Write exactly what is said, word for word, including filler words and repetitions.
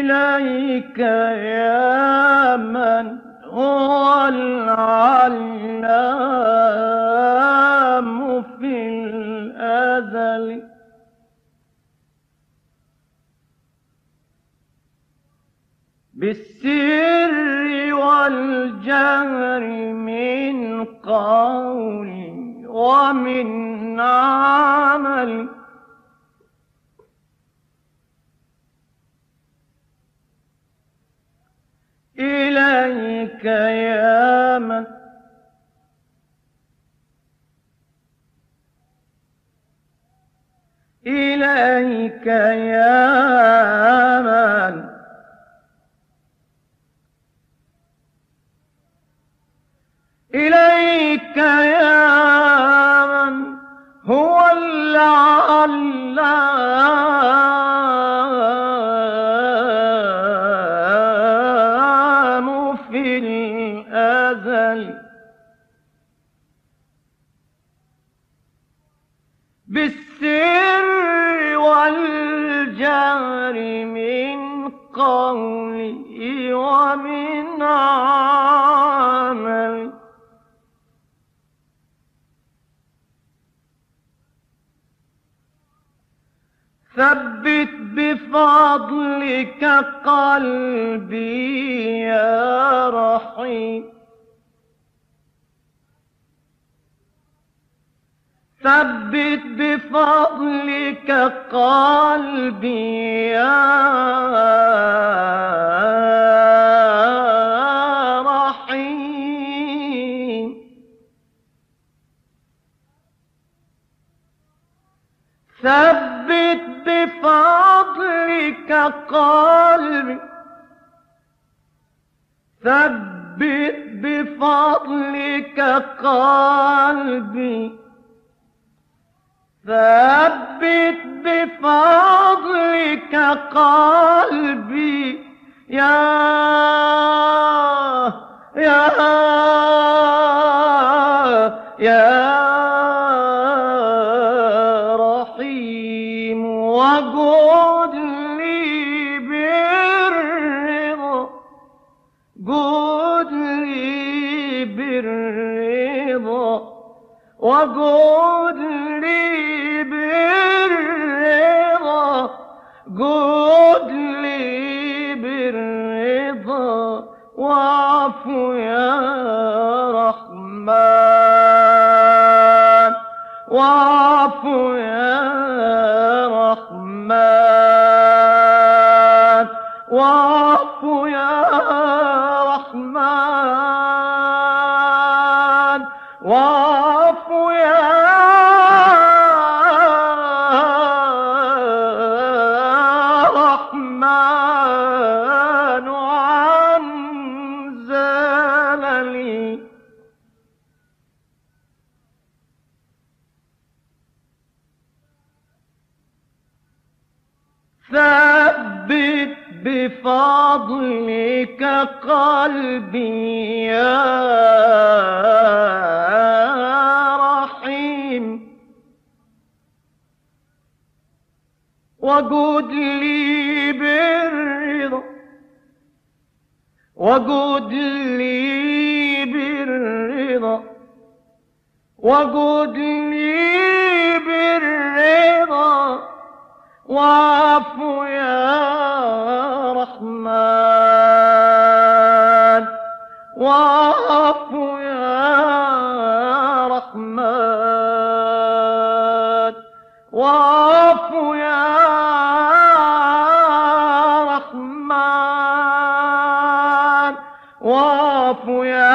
إليك يا من هو العلام في الأزل، بالسر والجهر من قول ومن عمل، إليك يا من إليك يا من إليك يا من هو العلام في الأزل، بالسر والجهر من قولي ومن عمل، ثبت بفضلك قلبي يا رحيم، ثبت بفضلك قلبي يا رحيم، ثبت بفضلك قلبي، ثبت بفضلك قلبي، ثبت بفضلك قلبي يا يا يا رحيم، وجد لي بالرضا، جد لي بالرضا، وجد لي بالرضا، جد لي بالرضا، واعفو يا رحمن، واعفو يا رحمن، واعفو يا رحمن، واعفو يا رحمن عن زللي، ثبت بفضلك قلبي يا رحيم، وجد لي بالرضا، وجد لي بالرضا، وجد لي بالرضا، واعفو يا رحمن، واعفو يا رحمن، واعفو يا رحمن، واعفو يا